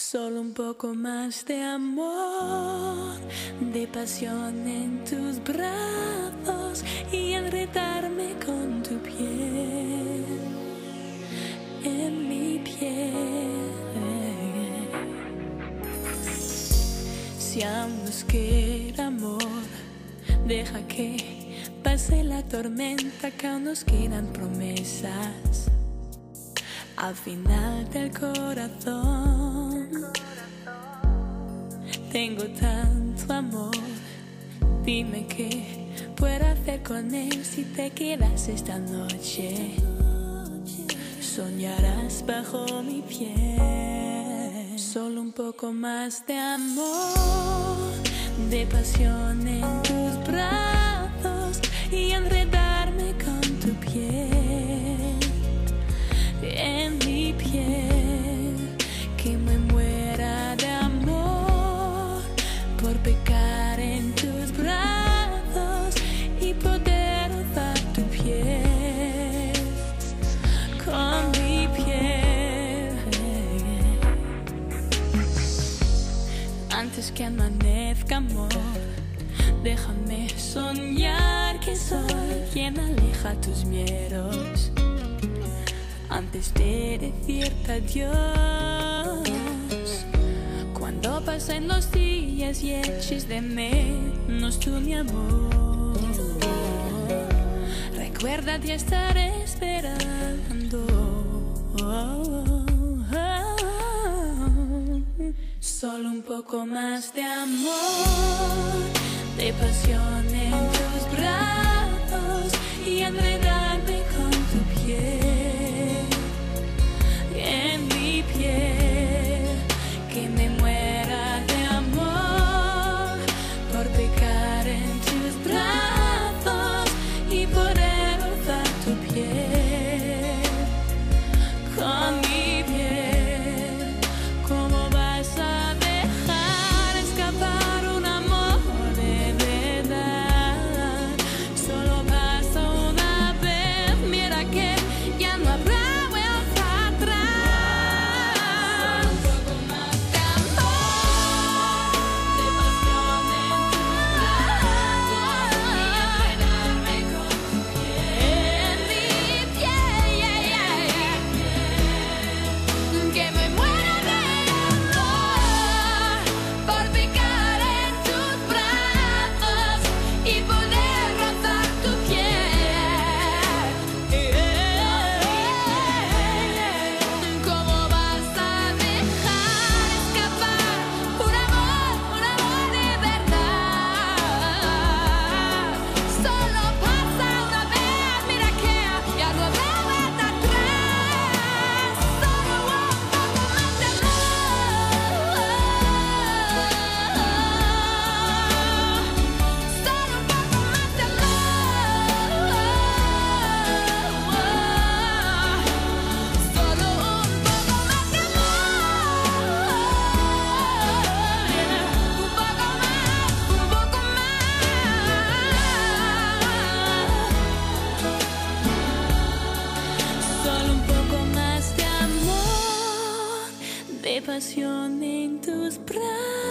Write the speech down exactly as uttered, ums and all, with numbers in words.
Solo un poco más de amor, de pasión en tus brazos y enredarme con tu piel, en mi piel. Si aún nos queda amor, deja que pase la tormenta, que aún nos quedan promesas al final del corazón. Tengo tanto amor, dime qué puedo hacer con él si te quedas esta noche. Soñarás bajo mi piel. Solo un poco más de amor, de pasión en tus brazos y enredarme con tu piel, en mi piel, que me muera de amor por pecar en tus brazos y poder rozar tu piel con mi piel. Antes que amanezca, amor, déjame soñar que soy quien aleja tus miedos. Antes de decirte adiós, cuando pasen los días y eches de menos tú mi amor, recuerda que estaré esperando. Solo un poco más de amor, de pasión en tus brazos y enredarme con tu piel, en mi piel, que me muera de amor por pecar en tus brazos y poder rozar tu piel con mi piel. ¿Cómo vas a dejar escapar un amor de verdad? Solo pasa una vez, mira que ya no habrá de pasión en tus brazos.